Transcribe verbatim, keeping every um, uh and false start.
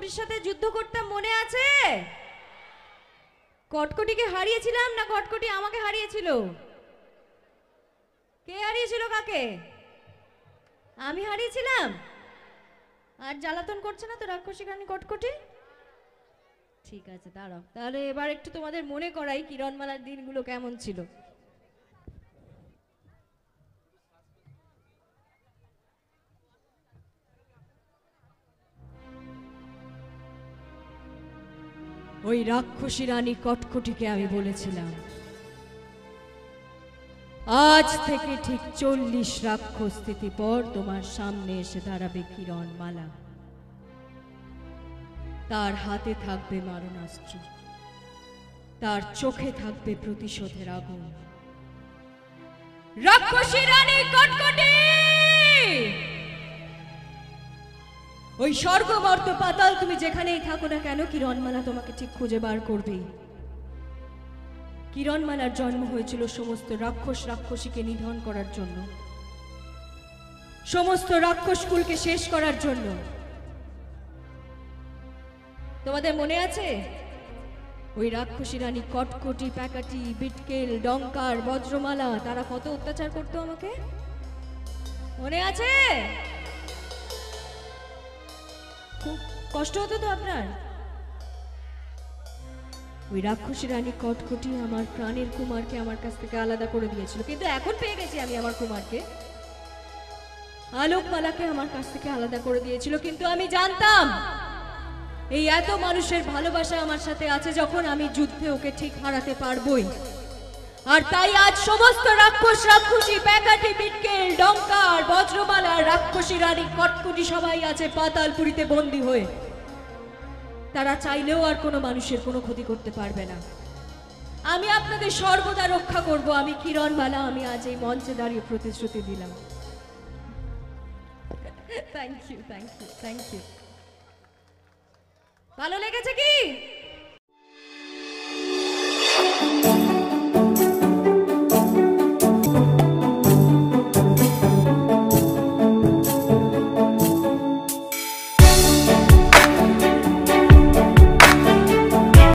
কটকটির সাথে যুদ্ধ করতাম, মনে আছে? কটকটিকে হারিয়েছিলাম না কটকটি আমাকে হারিয়েছিল? কে হারিয়েছিল কাকে? আমি হারিয়েছিলাম। আর জ্বালাতন করছে না তো রাক্ষসী রানী কটকটি? ঠিক আছে, দাঁড়াও তাহলে এবার একটু তোমাদের মনে করাই কিরণমালার দিনগুলো কেমন ছিল। ওই রাক্ষসী রানী কটকটিকে আমি বলেছিলাম, আজ থেকে ঠিক চল্লিশ রাক্ষস স্থিতি পর তোমার সামনে এসে দাঁড়াবে কিরণমালা। তার হাতে থাকবে মারণাস্ত্র, তার চোখে থাকবে প্রতিশোধের আগুন। রাক্ষসী রানী কটকটি ওই স্বর্গ মর্ত পাতাল তুমি যেখানেই থাকো না কেন, কিরণমালা তোমাকে ঠিক খুঁজে বার করবেই। কিরণমালার জন্ম হয়েছিল সমস্ত রাক্ষস রাক্ষসীকে নিধন করার জন্য, সমস্ত রাক্ষস কুলকে শেষ করার জন্য। তোমাদের মনে আছে ওই রাক্ষসী রানী কটকটি, প্যাকাটি, বিটকেল, ডঙ্কার, বজ্রমালা তারা কত অত্যাচার করতো আমাকে? মনে আছে? খুব কষ্ট হতো তো আপনার? ওই রাক্ষসী রানী কটকটি আমার প্রাণের কুমারকে আমার কাছ থেকে আলাদা করে দিয়েছিল, কিন্তু এখন পেয়ে গেছি আমি আমার কুমারকে। আলোকমালাকে আমার কাছ থেকে আলাদা করে দিয়েছিল, কিন্তু আমি জানতাম এই এত মানুষের ভালোবাসা আমার সাথে আছে যখন আমি যুদ্ধে ওকে ঠিক হারাতে পারবই। আর তাই আজ সমস্ত রাক্ষস রাক্ষসী, প্যাকাটি, বিটকেল, ডঙ্কার, বজ্রমালা, রাক্ষসী রানী কটকটি সবাই আছে পাতালপুরীতে বন্দী হয়ে। তারা চাইলেও আর কোনো মানুষের কোনো ক্ষতি করতে পারবে না। আমি আপনাদের সর্বদা রক্ষা করব। আমি কিরণমালা, আমি আজ এই মঞ্চে দাঁড়িয়ে প্রতিশ্রুতি দিলাম। Thank you, thank you, thank you. ভালো লেগেছে কি?